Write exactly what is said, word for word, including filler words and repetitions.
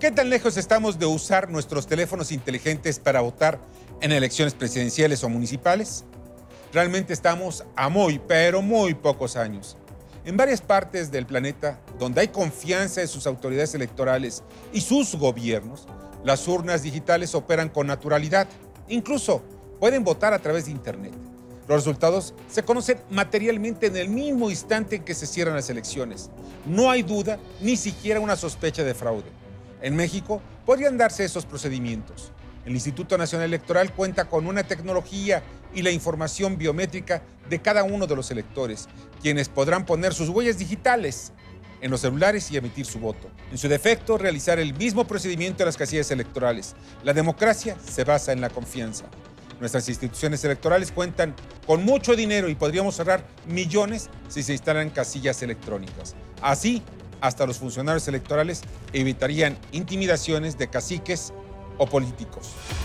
¿Qué tan lejos estamos de usar nuestros teléfonos inteligentes para votar en elecciones presidenciales o municipales? Realmente estamos a muy, pero muy pocos años. En varias partes del planeta, donde hay confianza en sus autoridades electorales y sus gobiernos, las urnas digitales operan con naturalidad. Incluso pueden votar a través de Internet. Los resultados se conocen materialmente en el mismo instante en que se cierran las elecciones. No hay duda, ni siquiera una sospecha de fraude. En México podrían darse esos procedimientos. El Instituto Nacional Electoral cuenta con una tecnología y la información biométrica de cada uno de los electores, quienes podrán poner sus huellas digitales en los celulares y emitir su voto. En su defecto, realizar el mismo procedimiento en las casillas electorales. La democracia se basa en la confianza. Nuestras instituciones electorales cuentan con mucho dinero y podríamos ahorrar millones si se instalan casillas electrónicas. Así, hasta los funcionarios electorales evitarían intimidaciones de caciques o políticos.